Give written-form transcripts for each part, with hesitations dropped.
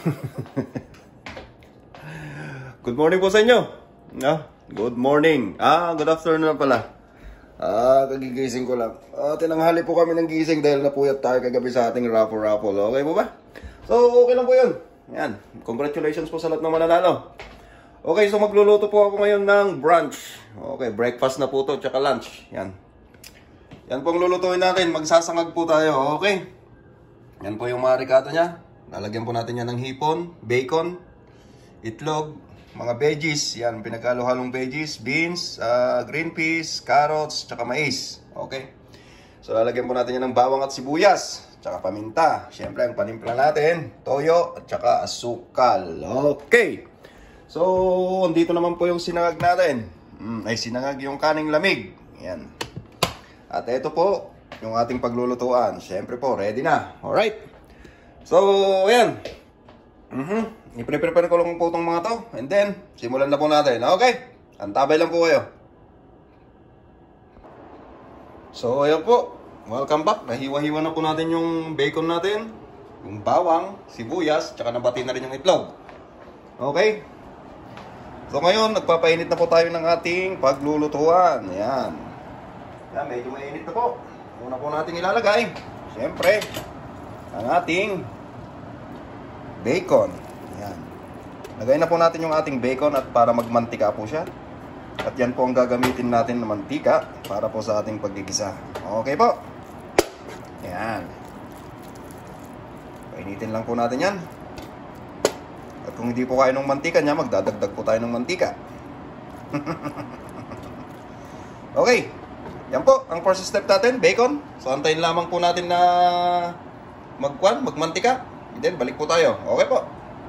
Good morning po sa inyo. Good morning. Good afternoon na pala. Kagigising ko lang. Tinanghali po kami ng gising dahil napuyat tayo kagabi sa ating raffle. Okay po ba? So, okay lang po yun. Yan. Congratulations po sa lahat ng mananalo. Okay, so magluluto po ako ngayon ng brunch. Okay, breakfast na po to, tsaka lunch. Yan. Yan po ang lulutuin natin. Magsasangag po tayo. Okay. Yan po yung mga ricado niya. Lalagyan po natin yan ng hipon, bacon, itlog, mga veggies. Yan, pinagkalo-halong veggies, beans, green peas, carrots, tsaka mais. Okay. So lalagyan po natin yan ng bawang at sibuyas, tsaka paminta. Siyempre, ang panimpla natin, toyo, at tsaka asukal. Okay. So, andito naman po yung sinangag natin. Sinangag yung kaning lamig. Yan. At ito po, yung ating paglulutuan. Siyempre po, ready na. Alright. So, ayan. I-prepare ko lang po itong mga to. And then, simulan na po natin. Okay? Antabay lang po kayo. So, ayan po. Welcome back. Nahiwa-hiwa na po natin yung bacon natin. Yung bawang, sibuyas, tsaka nabati na rin yung itlog. Okay? So, ngayon, nagpapainit na po tayo ng ating paglulutuan. Ayan. Yan, medyo mainit na po. Una po natin ilalagay, siyempre, ang ating bacon. Ayan. Lagay na po natin yung ating bacon at para magmantika po siya. At yan po ang gagamitin natin na mantika para po sa ating paggigisa. Okay po. Ayan. Painitin lang po natin yan. At kung hindi po kayo ng mantika niya, magdadagdag po tayo ng mantika. Okay. Yan po, ang first step natin, bacon. So, antayin lamang po natin na magmantika. And then, balik po tayo. Okay po.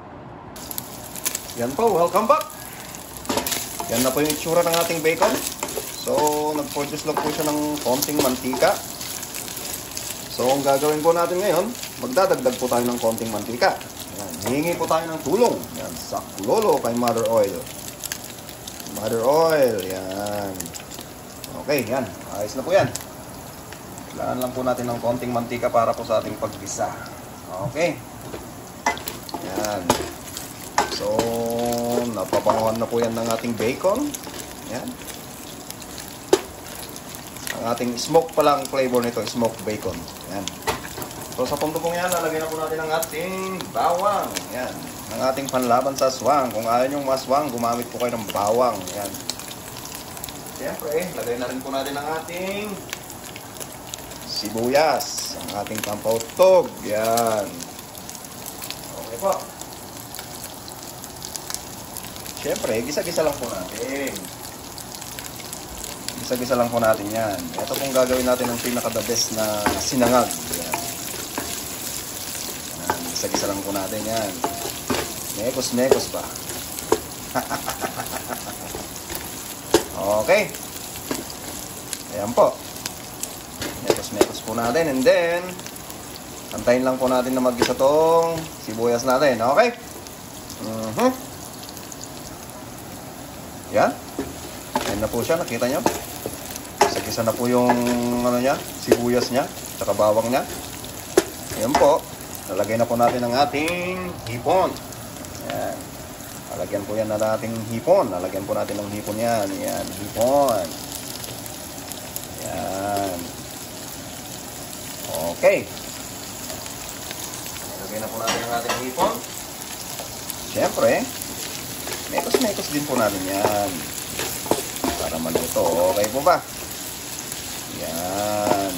Yan po, welcome back. Yan na po yung itsura ng ating bacon. So, nag-produce lang po siya ng konting mantika. So, ang gagawin po natin ngayon, magdadagdag po tayo ng konting mantika. Yan, hihingi po tayo ng tulong. Yan, saklolo kay Mother Oil. Mother Oil, yan. Okay, yan. Ayos na po yan. Kailangan lang po natin ng konting mantika para po sa ating paggisa. Okay. Yan. So, napapanguhan na po yan ng ating bacon. Yan. Ang ating smoke pa lang flavor nito, smoked bacon. Yan. So, sa punto pong yan, lalagyan na po natin ang ating bawang. Yan. Ang ating panlaban sa aswang. Kung ayaw nyong maswang, gumamit po kayo ng bawang. Yan. Siyempre, lagay na rin po natin ang ating sibuyas, ang ating pampauttog. Yan. Okay po. Siyempre, gisa-gisa lang po natin. Gisa-gisa lang po natin yan. Ito pong gagawin natin ang pinaka-the best na sinangag. Yan. Gisa-gisa lang po natin yan. Mekos-mekos pa. Okay. Ayan po. Mekos-mekos po natin. And then, antayin lang po natin na mag-isa tong sibuyas natin. Okay? Yan. Ayan na po siya. Nakita nyo? Isa-isa na po yung niya, sibuyas niya. Tsaka bawang niya. Ayan po. Nalagay na po natin ang ating hipon. Ayan. Lalagyan po yan na nating hipon. Lalagyan po natin ng hipon yan. Yan, hipon. Yan. Okay. Lalagyan na po natin ang ating hipon. Siyempre, mekos-mekos din po natin yan. Para maluto. Okay po ba? Yan.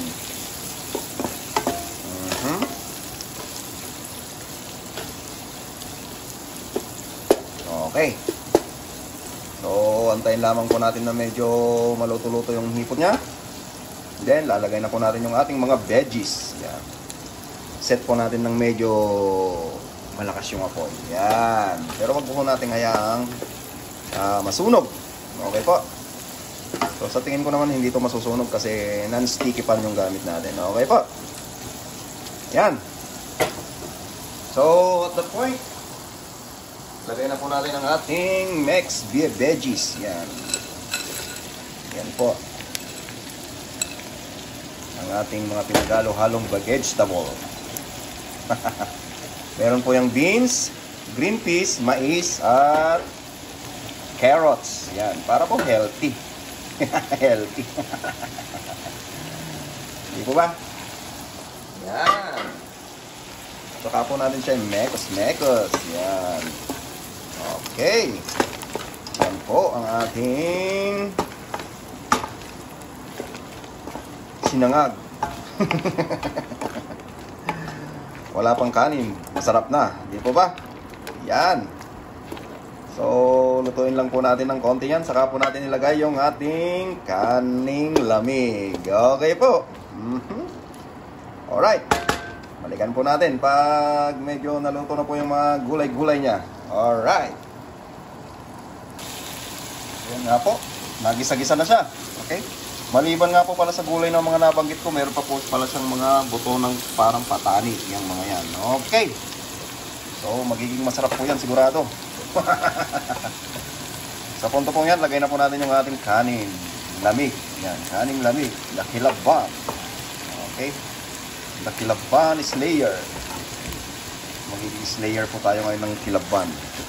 Okay. So, antayin lamang po natin na medyo maluto-luto yung hipon niya. Then, lalagay na po natin yung ating mga veggies. Yan. Set po natin ng medyo malakas yung apoy. Yan. Pero wag po natin hayaang masunog. Okay po. So, sa tingin ko naman hindi ito masusunog kasi non-sticky pan yung gamit natin. Okay po. Yan. So, at that point, lagay na po natin ang ating mixed veggies. Yan. Yan po. Ang ating mga pinagalo-halong vegetable. Meron po yung beans, green peas, mais, at carrots. Yan, para po healthy. Healthy. Hindi po ba? Yan. Saka po natin siya mekos-mekos. Yan. Okay. Yan po ang ating sinangag. Wala pang kanin. Masarap na. Di po ba? Yan. So, lutuin lang po natin ng konti yan. Saka po natin ilagay yung ating kaning lamig. Okay po. Alright. Balikan po natin pag medyo naluto na po yung mga gulay-gulay niya. Alright. Yan nga po. Nagisa-gisa na siya. Okay. Maliban nga po pala sa gulay ng mga nabanggit ko, meron pa po pala siyang mga buto ng parang patani. Yung mga yan. Okay. So, magiging masarap po yan sigurado. Sa punto po yan, lagay na po natin yung ating kanin lamig. Yan, kaning lamig. Lakilaban. Okay. Lakilaban is layer. Magiging slayer po tayo ngayon ng kilaban.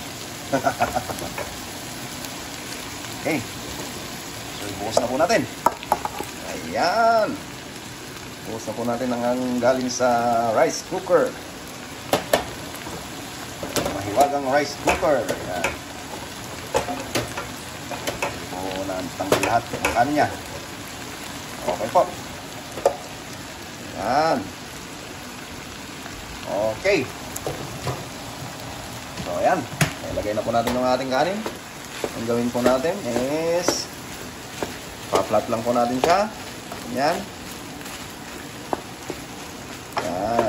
Okay. So, ibuhos na po natin. Ayan. Ibuhos na po natin ang galing sa rice cooker. Mahiwagang rice cooker. Ayan. Po natanggal lahat ng kanin niya. Okay po. Ayan. Okay. So, ayan. Ilagay na po natin yung ating kanin. Ang gawin po natin is pa-flat lang po natin siya. Ayan. Ayan.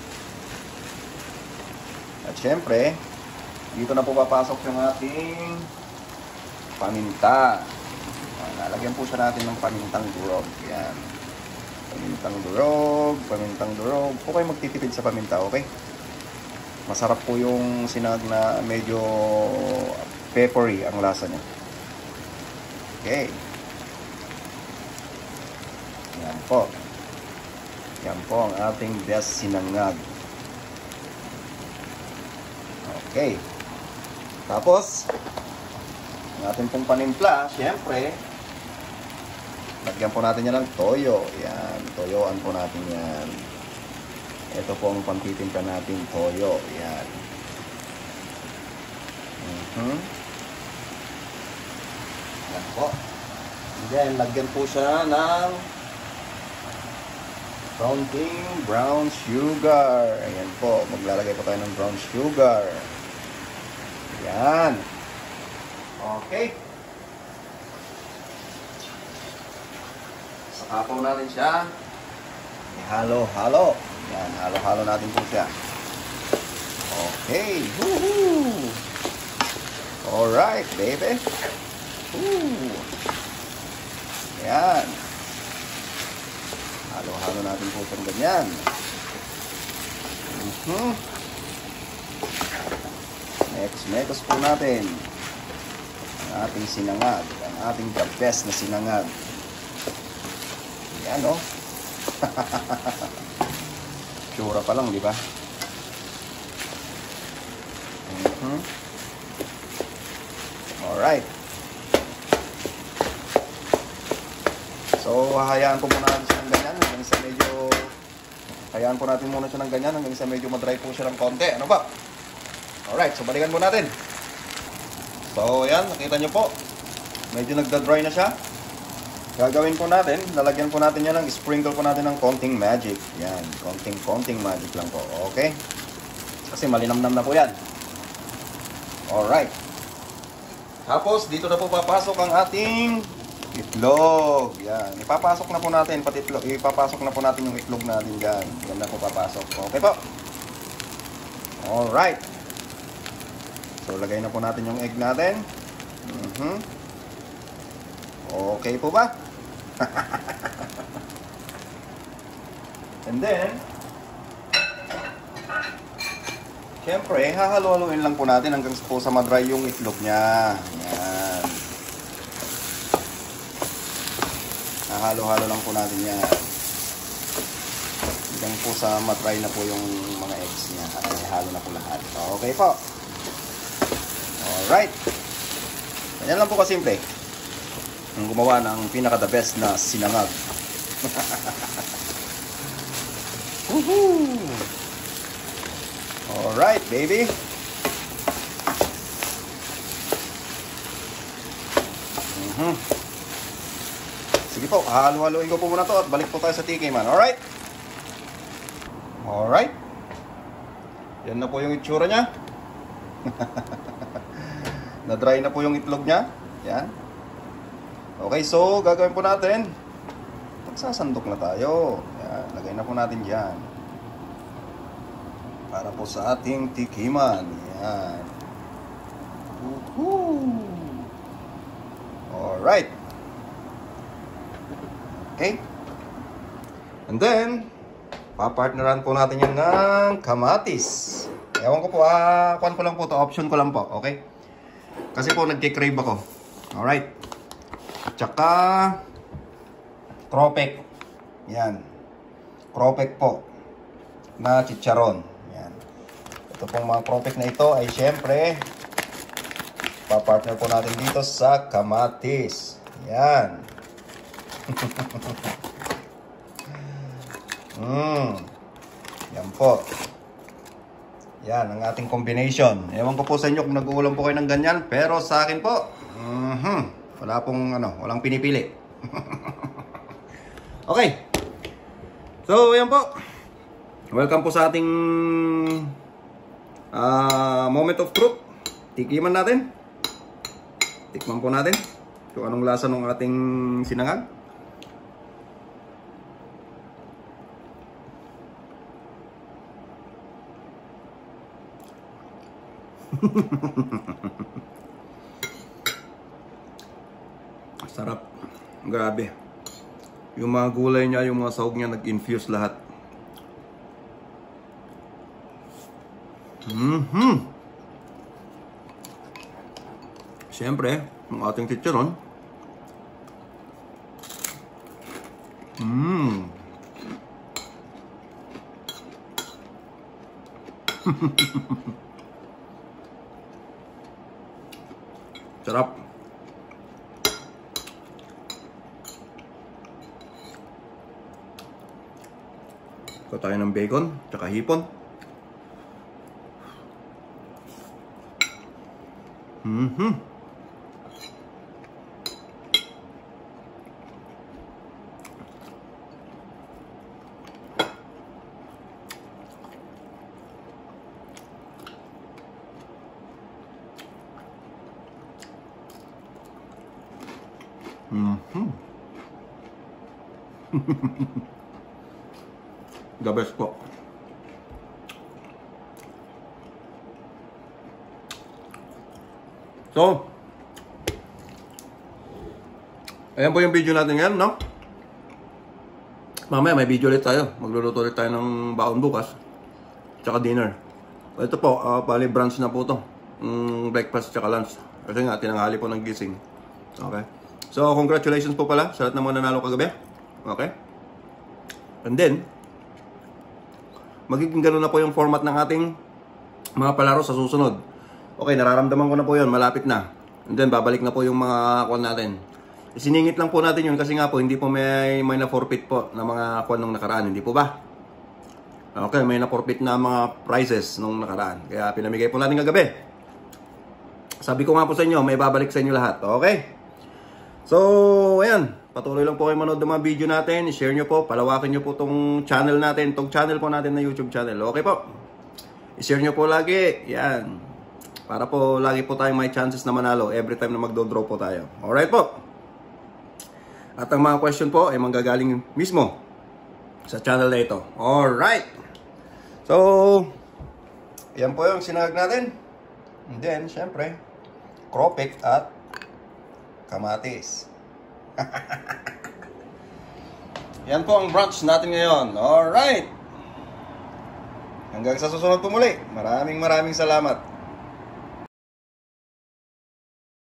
At syempre, dito na po papasok yung ating paminta. Lalagyan po siya natin ng pamintang durog. Ayan. Pamintang durog, pamintang durog. Huwag kayo magtitipid sa paminta, okay? Masarap po yung sinag na medyo peppery ang lasa niya. Okay. Yan po. Yan po ang ating best sinangag. Okay. Tapos, ang ating pong panimpla, syempre, lagyan po natin yan ng toyo. Yan, toyoan po natin yan. Ito po ang pampitinta natin toyo. Yan. Yan po. And then, lagyan po siya ng counting brown sugar. Ayan po. Maglalagay po tayo ng brown sugar. Yan. Okay. Saka po natin siya halo-halo. Yan, halo-halo natin po siya. Okay. Woohoo! Alright, baby. Woo! Yan. Halo-halo natin po siya ganyan. Mekos po natin ang ating sinangag. Ang ating the best na sinangag. Yan, oh. Tsura pa lang, di ba? Alright. So, hahayaan po muna natin siya ng ganyan hanggang sa medyo hayaan po natin muna siya ng ganyan hanggang sa medyo madry po siya ng konti. Ano ba? Alright, so balikan po natin. So, yan. Nakita nyo po. Medyo nagda-dry na siya. Gagawin po natin, lalagyan po natin yan ng sprinkle po natin ng konting magic. Yan, konting magic lang po. Okay? Kasi malinamnam na po yan. Alright. Tapos, dito na po papasok ang ating itlog. Yan. Ipapasok na po natin, pati itlog. Ipapasok na po natin yung itlog natin dyan. Yan na po papasok. Okay po? Alright. So, lagay na po natin yung egg natin. Okay po ba? And then, syempre, hahalo-haloin lang po natin hanggang po sa madry yung itlog niya. Yan. Hahalo-halo lang po natin yan. Hanggang po sa madry na po yung mga eggs niya. Halo na po lahat. Okay po. Alright. Ganyan lang po kasimple. Ang gumawa ng pinaka-the best na sinangag. Woohoo! Alright, baby. Sige po, halo-haloin ko po muna to at balik po tayo sa tiki man. Alright? Alright. Yan na po yung itsura nya. Na-dry na po yung itlog nya. Yan. Okay, so gagawin po natin. Magsasandok na tayo. Yan, lagay na po natin dyan. Para po sa ating tikiman. Yan. Woohoo! Alright. Okay. And then, papartneran po natin yan ng kamatis. Ewan ko po, kuhan ko lang po to, option ko lang po, okay? Kasi po nagkikrave ako. Alright. Tsaka, kropek. Yan. Kropek po. Na chicharon. Yan. Ito pong mga kropek na ito ay syempre, papartner po natin dito sa kamatis. Yan. Yan po. Yan ang ating combination. Ewan ko po sa inyo kung nag-uulam po kayo ng ganyan, pero sa akin po, wala pong walang pinipili. Okay. So, yan po. Welcome po sa ating moment of truth. Tikiman natin. Tikman po natin kung anong lasa ng ating sinangag. Sarap. Grabe. Yung mga gulay niya, yung mga sahog niya, nag-infuse lahat. Siyempre, ang ating chicharon. Sarap. Ito tayo ng bacon, tsaka hipon. The best po. So, ayan po yung video natin ngayon, no? Mamaya may video ulit tayo. Magluluto ulit tayo ng baon bukas. Tsaka dinner. Ito po, bali brunch na po to. Breakfast tsaka lunch. Kasi nga, tinanghali po ng gising. Okay? So, congratulations po pala sa lahat ng mga nanalo kagabi. Okay? And then, magiging gano'n na po yung format ng ating mga palaro sa susunod. Okay, nararamdaman ko na po yun. Malapit na. And then, babalik na po yung mga kwan natin. Siningit lang po natin yun kasi nga po, hindi po may na-forfeit po na mga kwan nung nakaraan. Hindi po ba? Okay, may na-forfeit na mga prizes nung nakaraan. Kaya pinamigay po natin kagabi. Sabi ko nga po sa inyo, may babalik sa inyo lahat. Okay? So, ayan. Patuloy lang po kayo manood ng mga video natin. I-share nyo po. Palawakin nyo po tong channel natin. Tong channel po natin na YouTube channel. Okay po? I-share nyo po lagi. Yan. Para po lagi po tayong may chances na manalo every time na magdo-draw po tayo. Alright po? At ang mga question po ay manggagaling mismo sa channel na ito. Alright. So, yan po yung sinagag natin. And then, syempre, kropek at kamatis. Yan po ang brunch natin ngayon. Alright. Hanggang sa susunod po muli. Maraming salamat.